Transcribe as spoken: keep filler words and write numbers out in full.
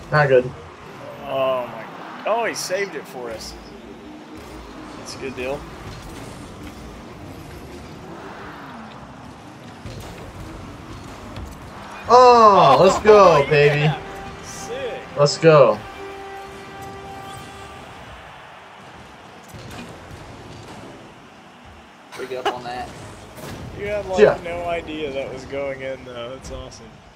Not good. Oh my. Oh, he saved it for us. That's a good deal. Oh, let's go, Oh, baby. yeah. Sick. Let's go. Big up on that. You had like Yeah. no idea that was going in though. That's awesome.